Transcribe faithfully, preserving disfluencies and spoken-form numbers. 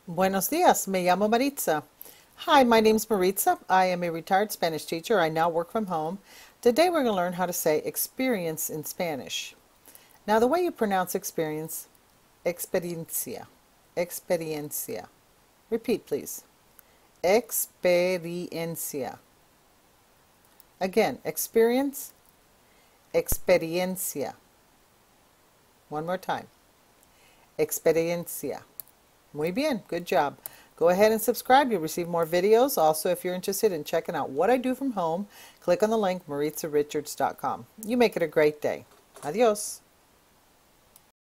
Buenos días, me llamo Maritza. Hi, my name's Maritza. I am a retired Spanish teacher. I now work from home. Today we're going to learn how to say experience in Spanish. Now the way you pronounce experience, experiencia, experiencia. Repeat please. Experiencia. Again, experience, experiencia. One more time. Experiencia. Muy bien, good job. Go ahead and subscribe. You'll receive more videos. Also, if you're interested in checking out what I do from home, click on the link maritza richards dot com. You make it a great day. Adios.